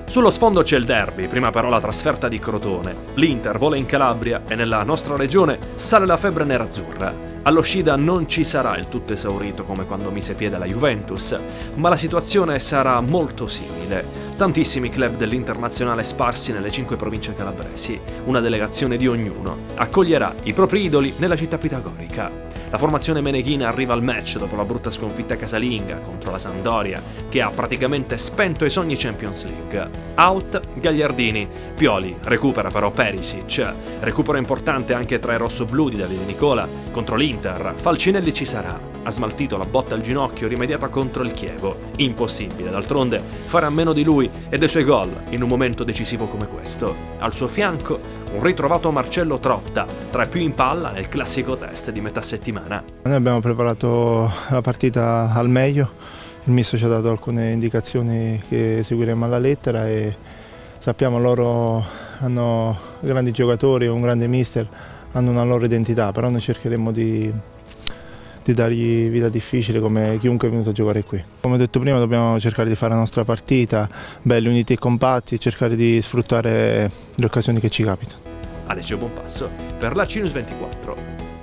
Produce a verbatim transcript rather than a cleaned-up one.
Sullo sfondo c'è il derby, prima però la trasferta di Crotone. L'Inter vola in Calabria e nella nostra regione sale la febbre nerazzurra. Allo Scida non ci sarà il tutto esaurito come quando mise piede alla Juventus, ma la situazione sarà molto simile. Tantissimi club dell'Internazionale sparsi nelle cinque province calabresi, una delegazione di ognuno, accoglierà i propri idoli nella città pitagorica. La formazione meneghina arriva al match dopo la brutta sconfitta casalinga contro la Sampdoria, che ha praticamente spento i sogni Champions League. Out Gagliardini, Pioli recupera però Perisic, recupero importante anche tra i rossoblù di Davide Nicola contro l'Inter, Falcinelli ci sarà, ha smaltito la botta al ginocchio rimediata contro il Chievo, impossibile d'altronde fare a meno di lui e dei suoi gol in un momento decisivo come questo. Al suo fianco un ritrovato Marcello Trotta, tra i più in palla nel classico test di metà settimana. Noi abbiamo preparato la partita al meglio, il mister ci ha dato alcune indicazioni che seguiremo alla lettera e sappiamo loro hanno grandi giocatori, un grande mister, hanno una loro identità, però noi cercheremo di, di dargli vita difficile come chiunque è venuto a giocare qui. Come ho detto prima dobbiamo cercare di fare la nostra partita, belli, uniti e compatti e cercare di sfruttare le occasioni che ci capitano. Alessio Bonpasso per la C News ventiquattro.